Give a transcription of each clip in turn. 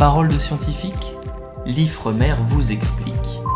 Parole de scientifique, l'Ifremer vous explique.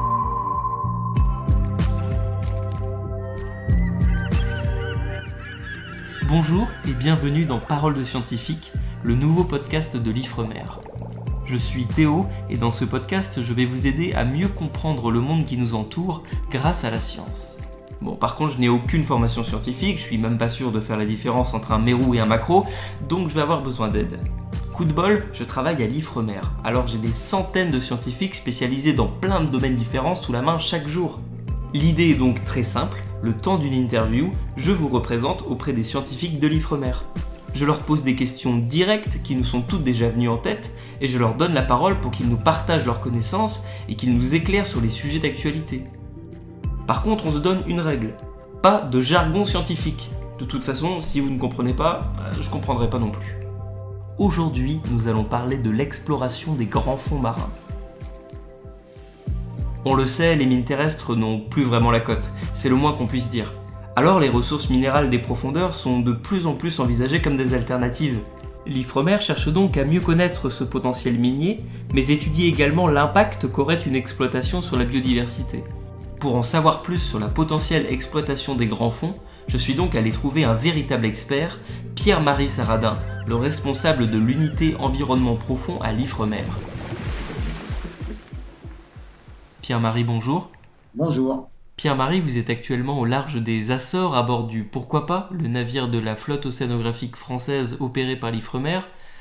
Bonjour et bienvenue dans Parole de scientifique, le nouveau podcast de l'Ifremer. Je suis Théo et dans ce podcast, je vais vous aider à mieux comprendre le monde qui nous entoure grâce à la science. Bon, par contre, je n'ai aucune formation scientifique, je suis même pas sûr de faire la différence entre un mérou et un macro, donc je vais avoir besoin d'aide. Coup de bol, je travaille à l'Ifremer, alors j'ai des centaines de scientifiques spécialisés dans plein de domaines différents sous la main chaque jour. L'idée est donc très simple, le temps d'une interview, je vous représente auprès des scientifiques de l'Ifremer. Je leur pose des questions directes qui nous sont toutes déjà venues en tête et je leur donne la parole pour qu'ils nous partagent leurs connaissances et qu'ils nous éclairent sur les sujets d'actualité. Par contre, on se donne une règle, pas de jargon scientifique. De toute façon, si vous ne comprenez pas, je ne comprendrai pas non plus. Aujourd'hui, nous allons parler de l'exploration des grands fonds marins. On le sait, les mines terrestres n'ont plus vraiment la cote, c'est le moins qu'on puisse dire. Alors les ressources minérales des profondeurs sont de plus en plus envisagées comme des alternatives. L'Ifremer cherche donc à mieux connaître ce potentiel minier, mais étudie également l'impact qu'aurait une exploitation sur la biodiversité. Pour en savoir plus sur la potentielle exploitation des grands fonds, je suis donc allé trouver un véritable expert, Pierre-Marie Saradin, le responsable de l'unité environnement profond à l'Ifremer. Pierre-Marie, bonjour. Bonjour. Pierre-Marie, vous êtes actuellement au large des Açores à bord du Pourquoi pas, le navire de la flotte océanographique française opéré par l'Ifremer.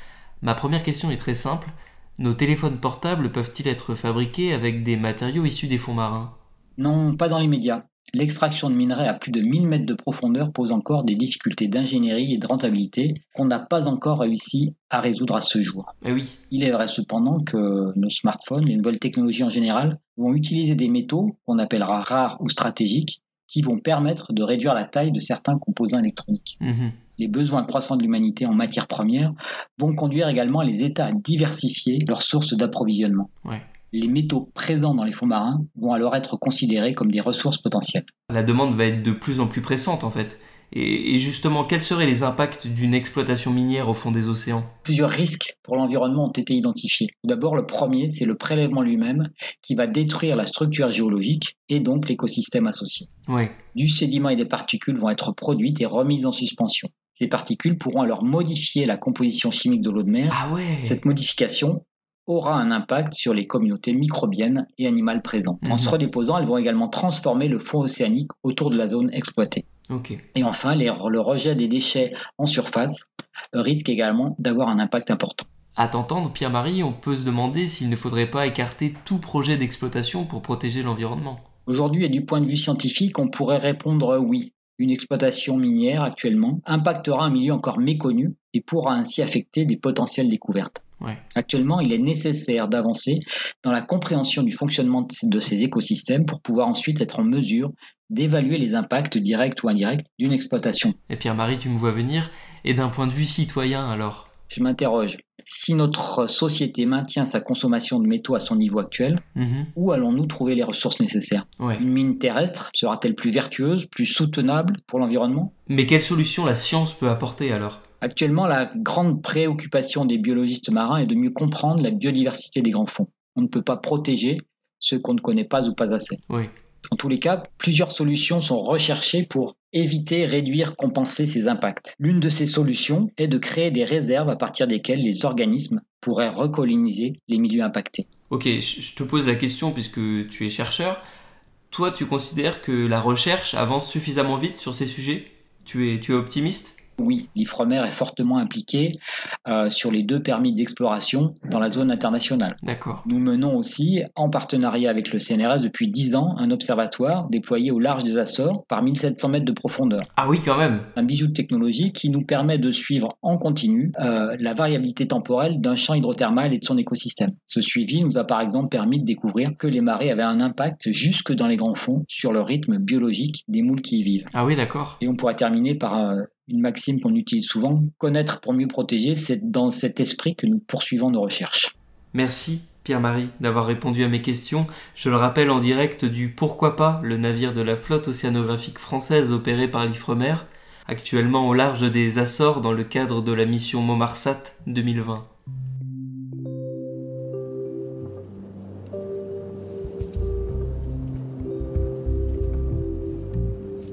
Ma première question est très simple. Nos téléphones portables peuvent-ils être fabriqués avec des matériaux issus des fonds marins ? Non, pas dans l'immédiat. L'extraction de minerais à plus de 1000 mètres de profondeur pose encore des difficultés d'ingénierie et de rentabilité qu'on n'a pas encore réussi à résoudre à ce jour. Eh oui. Il est vrai cependant que nos smartphones, les nouvelles technologies en général, vont utiliser des métaux qu'on appellera rares ou stratégiques qui vont permettre de réduire la taille de certains composants électroniques. Les besoins croissants de l'humanité en matières premières vont conduire également les États à diversifier leurs sources d'approvisionnement. Ouais. Les métaux présents dans les fonds marins vont alors être considérés comme des ressources potentielles. La demande va être de plus en plus pressante en fait. Et justement, quels seraient les impacts d'une exploitation minière au fond des océans ? Plusieurs risques pour l'environnement ont été identifiés. Tout d'abord, le premier, c'est le prélèvement lui-même qui va détruire la structure géologique et donc l'écosystème associé. Ouais. Du sédiment et des particules vont être produites et remises en suspension. Ces particules pourront alors modifier la composition chimique de l'eau de mer. Ah ouais. Cette modification aura un impact sur les communautés microbiennes et animales présentes. En se redéposant, elles vont également transformer le fond océanique autour de la zone exploitée. Ok. Et enfin, le rejet des déchets en surface risque également d'avoir un impact important. À t'entendre, Pierre-Marie, on peut se demander s'il ne faudrait pas écarter tout projet d'exploitation pour protéger l'environnement. Aujourd'hui, et du point de vue scientifique, on pourrait répondre oui. Une exploitation minière actuellement impactera un milieu encore méconnu et pourra ainsi affecter des potentielles découvertes. Ouais. Actuellement, il est nécessaire d'avancer dans la compréhension du fonctionnement de ces écosystèmes pour pouvoir ensuite être en mesure d'évaluer les impacts directs ou indirects d'une exploitation. Et Pierre-Marie, tu me vois venir, et d'un point de vue citoyen alors ? Je m'interroge, si notre société maintient sa consommation de métaux à son niveau actuel, où allons-nous trouver les ressources nécessaires ? Ouais. Une mine terrestre sera-t-elle plus vertueuse, plus soutenable pour l'environnement ? Mais quelle solution la science peut apporter alors ? Actuellement, la grande préoccupation des biologistes marins est de mieux comprendre la biodiversité des grands fonds. On ne peut pas protéger ceux qu'on ne connaît pas ou pas assez. Oui. En tous les cas, plusieurs solutions sont recherchées pour éviter, réduire, compenser ces impacts. L'une de ces solutions est de créer des réserves à partir desquelles les organismes pourraient recoloniser les milieux impactés. Ok, je te pose la question puisque tu es chercheur. Toi, tu considères que la recherche avance suffisamment vite sur ces sujets ? Tu es optimiste ? Oui, l'Ifremer est fortement impliqué sur les 2 permis d'exploration dans la zone internationale. D'accord. Nous menons aussi, en partenariat avec le CNRS depuis 10 ans, un observatoire déployé au large des Açores par 1700 mètres de profondeur. Ah oui, quand même. Un bijou de technologie qui nous permet de suivre en continu la variabilité temporelle d'un champ hydrothermal et de son écosystème. Ce suivi nous a par exemple permis de découvrir que les marées avaient un impact jusque dans les grands fonds sur le rythme biologique des moules qui y vivent. Ah oui, d'accord. Et on pourrait terminer par une maxime qu'on utilise souvent, connaître pour mieux protéger, c'est dans cet esprit que nous poursuivons nos recherches. Merci Pierre-Marie d'avoir répondu à mes questions. Je le rappelle en direct du Pourquoi pas, le navire de la flotte océanographique française opéré par l'Ifremer, actuellement au large des Açores dans le cadre de la mission Momarsat 2020.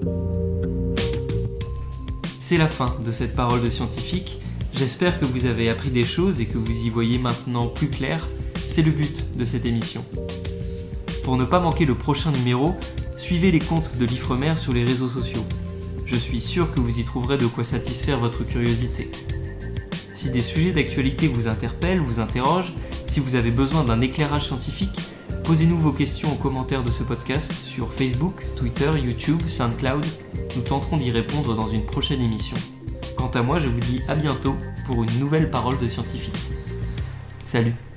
C'est la fin de cette parole de scientifique. J'espère que vous avez appris des choses et que vous y voyez maintenant plus clair. C'est le but de cette émission. Pour ne pas manquer le prochain numéro, suivez les comptes de l'Ifremer sur les réseaux sociaux. Je suis sûr que vous y trouverez de quoi satisfaire votre curiosité. Si des sujets d'actualité vous interpellent, vous interrogent, si vous avez besoin d'un éclairage scientifique, posez-nous vos questions en commentaire de ce podcast sur Facebook, Twitter, YouTube, SoundCloud. Nous tenterons d'y répondre dans une prochaine émission. Quant à moi, je vous dis à bientôt pour une nouvelle parole de scientifique. Salut!